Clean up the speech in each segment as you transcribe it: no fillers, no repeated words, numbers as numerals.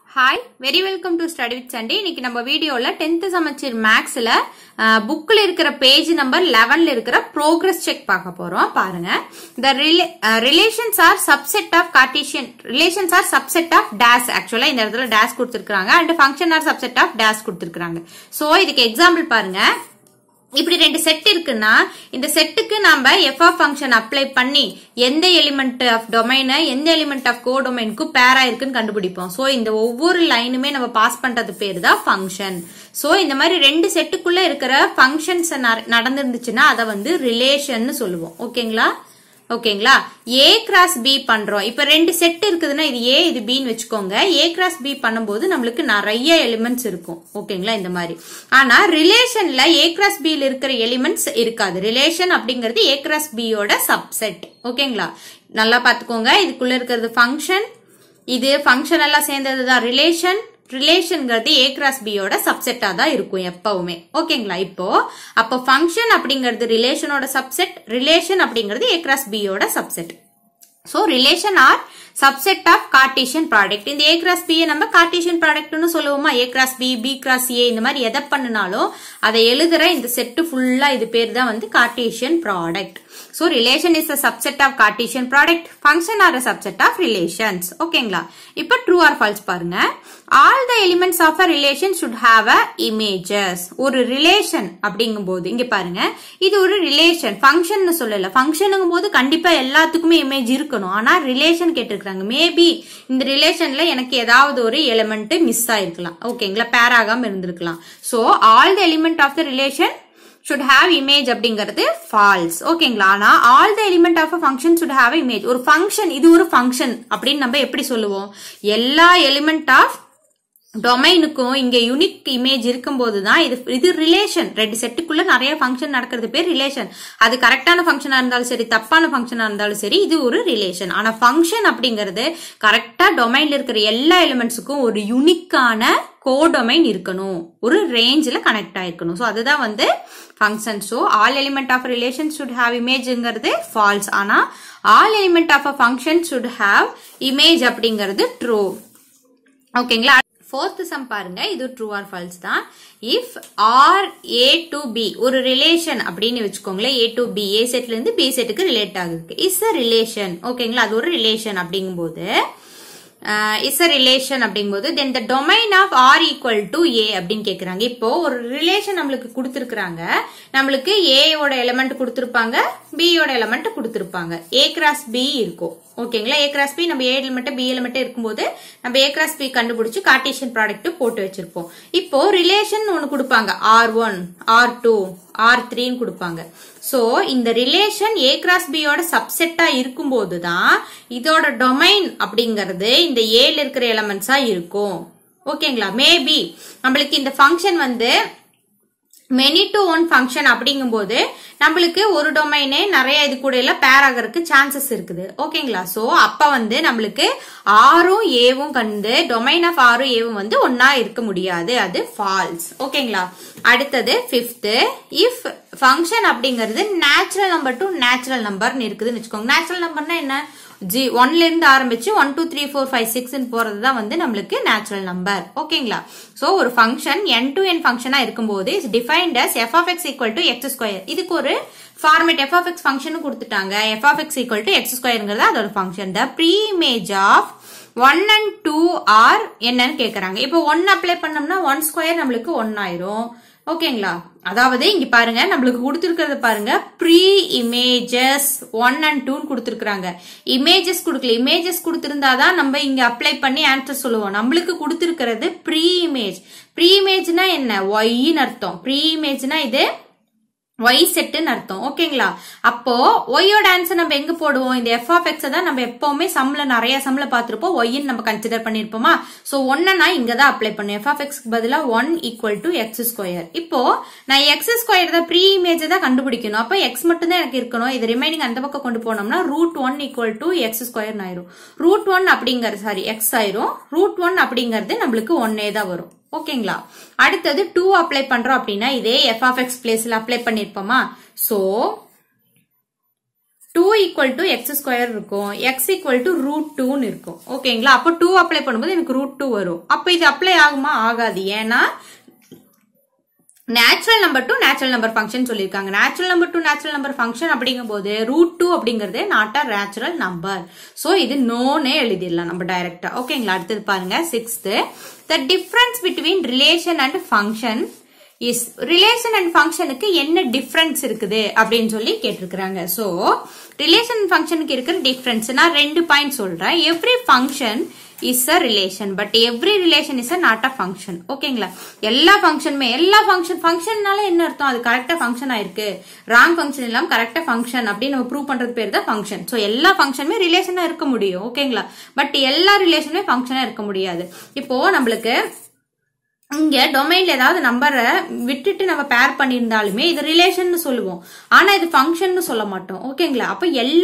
Hi, very welcome to Study with Sunday. இன்னைக்கு நம்ம வீடியோல 10th சமச்சீர் மேக்ஸ்ல புக்ல இருக்கிற பேஜ் நம்பர் 11ல இருக்கிற progress check பார்க்க போறோம். பாருங்க. The relations are subset of Cartesian relations are subset of dash. Actually இந்த இடத்துல dash கொடுத்திருக்காங்க and function are subset of dash கொடுத்திருக்காங்க. So இதுக்கு எக்ஸாம்பிள் பாருங்க. இப்படி ரெண்டு செட் இருக்குன்னா இந்த செட்டுக்கு நாம f of function அப்ளை பண்ணி எந்த எலிமெண்ட் ஆஃப் டொமைன் எந்த எலிமெண்ட் ஆஃப் கோடொமைனுக்கு பேரா இருக்குன்னு கண்டுபிடிப்போம். சோ இந்த ஒவ்வொரு லைனுமே நம்ம பாஸ் பண்றது பேரு தான் ஃபங்க்ஷன். சோ இந்த மாதிரி ரெண்டு செட்டுக்குள்ள இருக்கிற ஃபங்க்ஷன்ஸ் நடந்துருந்துச்சுன்னா அத வந்து ரிலேஷன் சொல்லுவோம். ஓகேங்களா A cross B பண்றோம். இப்ப ரெண்டு செட் இருக்குதுன்னா இது A இது B ன்னு வெச்சுக்கோங்க. A cross B பண்ணும்போது நமக்கு நிறைய எலிமெண்ட்ஸ் இருக்கும். ஓகேங்களா இந்த மாதிரி. ஆனா ரிலேஷன்ல A cross B ல இருக்கிற எலிமெண்ட்ஸ் இருக்காது. ரிலேஷன் அப்படிங்கிறது A cross B யோட சப்செட். ஓகேங்களா நல்லா பாத்துக்கோங்க. இதுக்குள்ள இருக்கிறது ஃபங்க்ஷன், இது ஃபங்க்ஷன் எல்லாம் சேர்ந்ததுதான் ரிலேஷன். ரிலேஷன்ங்கிறது A cross B யோட சப்செட்டா தான் இருக்கும் எப்பவுமே. ஓகேங்களா அப்போ ஃபங்க்ஷன் அப்படிங்கிறது ரிலேஷனோட சப்செட், ரிலேஷன் அப்படிங்கிறது A cross B யோட subset. So relation are subset of Cartesian product. இந்த A cross B நம்ம கார்ட்டீசியன் ப்ராடக்ட்னு சொல்லுவோமா? A cross B, B cross A இந்த மாதிரி எதை பண்ணினாலும் அதை எழுதுற இந்த செட் ஃபுல்லா இது பேர் தான் வந்து Cartesian product. So relation is a subset of Cartesian product. Function are a subset of relations. ஓகேங்களா இப்ப true or false பாருங்க. All the elements of a relation should have a images. ஒரு relation அப்படிங்கும்போது இங்க பாருங்க இது ஒரு relation. function னு சொல்லல. functionங்கும்போது கண்டிப்பா எல்லாத்துக்குமே image இருக்கணும். ஆனா relation கேட்டிருக்காங்க. மேபி இந்த ரிலேஷன்ல எனக்கு ஏதாவது ஒரு எலிமெண்ட் மிஸ் ஆயிருக்கலாம். ஓகேங்களா பேர் ஆகாம இருந்திருக்கலாம். So all the element of the relation should have image அப்படிங்கிறது false. ஓகேங்களா ஆனா all the element of a function should have image. ஒரு function இது ஒரு function அப்படின்னு நம்ம எப்படி சொல்லுவோம்? எல்லா element of டொமைனுக்கும் இங்க யூனிக் இமேஜ் இருக்கும்போதுதான் இது ரிலேஷன். ரெண்டு செட்டுக்குள்ள நிறைய ஃபங்க்ஷன் நடக்கிறது பேர் ரிலேஷன். அது கரெக்டான ஃபங்க்ஷனா இருந்தாலும் சரி தப்பான ஃபங்க்ஷனா இருந்தாலும் சரி இது ஒரு ரிலேஷன். ஆனா ஃபங்க்ஷன் அப்படிங்கிறது கரெக்டா டொமைன்ல இருக்கிற எல்லா எலிமெண்ட்ஸுக்கும் ஒரு யூனிக்கான கோடொமைன் இருக்கணும், ஒரு ரேஞ்சில கனெக்ட் ஆயிருக்கணும். சோ அதுதான் வந்து function. So all element of relation should have இமேஜ்ங்கிறது ஃபால்ஸ். ஆனா all element of a function should have image அப்படிங்கிறது ட்ரூ. ஓகேங்களா fourth sum பாருங்க இது true or false தான். if R A to B ஒரு ரிலேஷன் அப்படின்னு வெச்சுக்கோங்களேன். A to B A செட்ல இருந்து B செட்டுக்கு ரிலேட் ஆகுது is a relation. ஓகேங்களா அது ஒரு ரிலேஷன் அப்படிங்கும்போது is a relation அப்படிங்கும்போது then the domain of R equal to A அப்படின்னு கேக்குறாங்க. இப்போ ஒரு ரிலேஷன் நம்மளுக்கு கொடுத்திருக்காங்க. நம்மளுக்கு A யோட எலிமெண்ட் கொடுத்திருப்பாங்க, B யோட எலிமெண்ட் கொடுத்திருப்பாங்க. A cross B இருக்கும். ஓகேங்களா A cross B நம்ம A எலிமெண்ட் B எலிமெண்ட் இருக்கும்போது நம்ம A cross B கண்டுபிடிச்சு கார்ட்டீசியன் ப்ராடக்ட் போட்டு வச்சிருப்போம். இப்போ ரிலேஷன் ஒன்னு கொடுப்பாங்க R1, R2, R3 ன்னு கொடுப்பாங்க. சோ இந்த ரிலேஷன் A cross B யோட சப்செட்டா இருக்கும்போதுதான் இதோட டொமைன் அப்படிங்கிறது இந்த A ல இருக்கிற எலிமெண்ட்ஸா இருக்கும். ஓகேங்களா மேபி நம்மளுக்கு இந்த ஃபங்க்ஷன் வந்து many to one function அப்படிங்கும்போது நம்மளுக்கு ஒரு டொமைனே நிறைய இது கூட எல்லாம் பேர் ஆகிறதுக்கு சான்சஸ் இருக்குது. ஓகேங்களா சோ அப்ப வந்து நம்மளுக்கு ஆரும் ஏவும் கண்டு டொமைன் ஆஃப் ஆரும் ஏவும் வந்து ஒன்னா இருக்க முடியாது. அது ஃபால்ஸ். ஓகேங்களா அடுத்தது ஃபிஃப்த் இஃப் ஃபங்க்ஷன் அப்படிங்கிறது நேச்சுரல் நம்பர் டு நேச்சுரல் நம்பர்னு இருக்குதுன்னு வச்சுக்கோங்க. நேச்சுரல் நம்பர்னா என்ன? 1ல இருந்து ஆரம்பிச்சு 1 2 3 4 5 6 போறதுதான் வந்து நம்மளுக்கு நேச்சுரல் நம்பர். ஓகேங்களா சோ ஒரு ஃபங்க்ஷன் n to n ஃபங்க்ஷனா இருக்கும்போது is defined as f of x equal to x square. இதுக்கு ஒரு format f of x function கொடுத்துட்டாங்க. f of x equal to x squareங்கிறது அதோட function. the pre-image of 1 and 2 are என்னன்னு கேக்குறாங்க. இப்போ 1 அப்ளை பண்ணோம்னா 1 ஸ்கொயர் நம்மளுக்கு 1 ஆயிரும். ஓகேங்களா அதாவது இங்க பாருங்க நம்மளுக்கு கொடுத்திருக்கிறது பாருங்க ப்ரீ இமேஜஸ் 1 and 2 கொடுத்திருக்காங்க. இமேஜஸ் கொடுக்கல. இமேஜஸ் கொடுத்திருந்தாதான் நம்ம இங்க அப்ளை பண்ணி ஆன்சர் சொல்லுவோம். நம்மளுக்கு கொடுத்திருக்கிறது ப்ரீ இமேஜ். ப்ரீ இமேஜ்னா என்ன? y ன்னு அர்த்தம். ப்ரீ இமேஜ்னா இது y செட்னு அர்த்தம். ஓகேங்களா அப்போ y யோட ஆன்சர் நம்ம எங்க போடுவோம்? இந்த f of x தான் நம்ம எப்பவுமே சம்ல நிறைய சம்ல பாத்திருப்போம். y ன்னு நம்ம கன்சிடர் பண்ணிருப்போமா? சோ 1 நான் இங்க தான் அப்ளை பண்ணுவேன். f of x க்கு பதிலா 1 equal to x square. இப்போ நான் x square தான் ப்ரீ இமேஜ் தான் கண்டுபிடிக்கணும். அப்ப x மட்டும் தான் எனக்கு இருக்கணும். இது ரிமைனிங் அந்த பக்கம் கொண்டு போனோம்னா √1 equal to x square ஆயிரும். √1 அப்படிங்கிறது சாரி x ஆயிரும். √1 அப்படிங்கிறது நம்மளுக்கு 1 தான் வரும். ஓகேங்களா அடுத்தது 2 அப்ளை பண்றோம் அப்படின்னா இதே f of x பிளேஸ்ல அப்ளை பண்ணிருப்போமா? So 2 equal to X square இருக்கும், எக்ஸ் ஈக்குவல் டு √2 இருக்கும். ஓகேங்களா? அப்போ 2 அப்ளை பண்ணும்போது எனக்கு √2 வரும். அப்ப இது அப்ளை ஆகுமா? ஆகாது. ஏன்னா natural number to natural number function சொல்லியிருக்காங்க. Natural number to natural number function அப்படிங்கும் போது √2 அப்படிங்கறது not a natural number. So இது நோனே எழுதிடலாம் நம்ம டைரக்டா. ஓகேங்களா? அடுத்தது பாருங்க 6th. The difference between relation and function is relation and functionக்கு என்ன டிஃபரன்ஸ் இருக்குது அப்படின்னு சொல்லி கேட்டிருக்காங்க. சோ ரிலேஷன் ஃபங்க்ஷனுக்கு இருக்கிற டிஃபரன்ஸ் நான் 2 பாயிண்ட் சொல்றேன். Every function is a relation but every relation is a not a function. ஓகேங்களா? எல்லா ஃபங்க்ஷன்னால என்ன அர்த்தம்? அது கரெக்டா ஃபங்க்ஷன் ஆயிருக்கு, ராங் ஃபங்க்ஷன் இல்லாம கரெக்டா ஃபங்க்ஷன் அப்படின்னு நம்ம ப்ரூவ் பண்றது பேர் தான் ஃபங்க்ஷன். சோ எல்லா ஃபங்க்ஷனுமே ரிலேஷனா இருக்க முடியும். ஓகேங்களா? பட் எல்லா ரிலேஷனுமே ஃபங்க்ஷனா இருக்க முடியாது. இப்போ நம்மளுக்கு இங்க டொமைன்ல ஏதாவது நம்பரை விட்டுட்டு நம்ம பேர் பண்ணியிருந்தாலுமே இது ரிலேஷன் சொல்லுவோம், ஆனா இது ஃபங்க்ஷன் சொல்ல மாட்டோம். ஓகேங்களா? அப்ப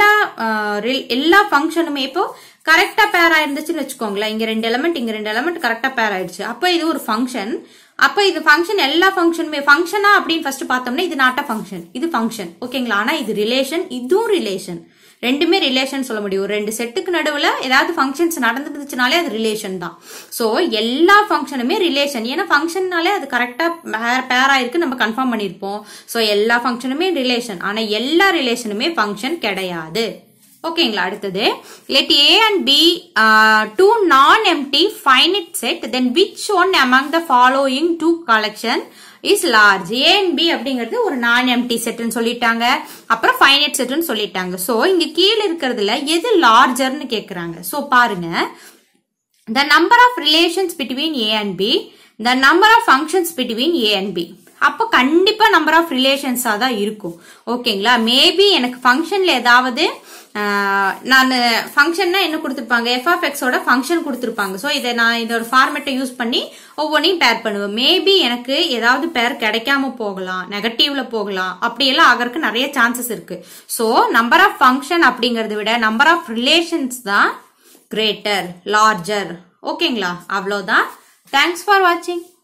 எல்லா ஃபங்க்ஷனுமே இப்போ கரெக்டா பேர் ஆயிருந்துச்சுன்னு வச்சுக்கோங்களேன். இங்க 2 எலிமெண்ட் இங்க 2 எலிமெண்ட் கரெக்டா பேர் ஆயிடுச்சு. அப்ப இது ஒரு ஃபங்க்ஷன். அப்ப இது ஃபங்க்ஷன், எல்லா ஃபங்க்ஷனுமே ஃபங்க்ஷனா அப்படின்னு ஃபர்ஸ்ட் பார்த்தோம்னா இது நாட் அ ஃபங்க்ஷன், இது ஃபங்க்ஷன். ஓகேங்களா? ஆனா இது ரிலேஷன், இதுவும் ரிலேஷன். ரெண்டுமே ரிலேஷன் சொல்ல முடியும். 2 செட்டுக்கு நடுவுல ஏதாவது ஃபங்க்ஷன்ஸ் நடந்துச்சுனாலே அது ரிலேஷன் தான். சோ எல்லா ஃபங்க்ஷனுமே ரிலேஷன். ஏன்னா ஃபங்க்ஷன்னாலே அது கரெக்டா பேர் ஆயிருக்கு நம்ம கன்ஃபார்ம் பண்ணிருப்போம். சோ எல்லா ஃபங்க்ஷனுமே ரிலேஷன். ஆனா எல்லா ரிலேஷனுமே ஃபங்க்ஷன் கிடையாது. ஓகேங்களா? அடுத்தது let a and b two non-empty finite set, then which one among the following two collection is large? a and b அப்படிங்கிறது ஒரு non-empty setன்னு சொல்லிட்டாங்க, அப்புறம் finite setன்னு சொல்லிட்டாங்க. சோ இங்க கீழ இருக்கிறதுல எது லார்ஜர்னு கேக்குறாங்க. சோ பாருங்க, the number of relations between a and b, the number of functions between a and b. அப்ப கண்டிப்பா நம்பர் ஆஃப் ரிலேஷன்ஸா தான் இருக்கும். ஓகேங்களா? மேபி எனக்கு ஃபங்க்ஷன்ல ஏதாவது நான் ஃபங்க்ஷன்னா என்ன கொடுத்திருப்பாங்க, f(x) ஓட ஃபங்க்ஷன் கொடுத்திருப்பாங்க. சோ இதை நான் இதோட ஃபார்மேட்டை யூஸ் பண்ணி ஒவ்வொன்றையும் பேர் பண்ணுவேன். மேபி எனக்கு ஏதாவது பேர் கிடைக்காம போகலாம், நெகட்டிவ்ல போகலாம், அப்படியெல்லாம் ஆகிறதுக்கு நிறைய சான்சஸ் இருக்கு. சோ நம்பர் ஆஃப் ஃபங்க்ஷன் அப்படிங்கறத விட நம்பர் ஆஃப் ரிலேஷன்ஸ் தான் கிரேட்டர், லார்ஜர். ஓகேங்களா? அவ்வளவுதான். தேங்க்ஸ் ஃபார் வாட்சிங்.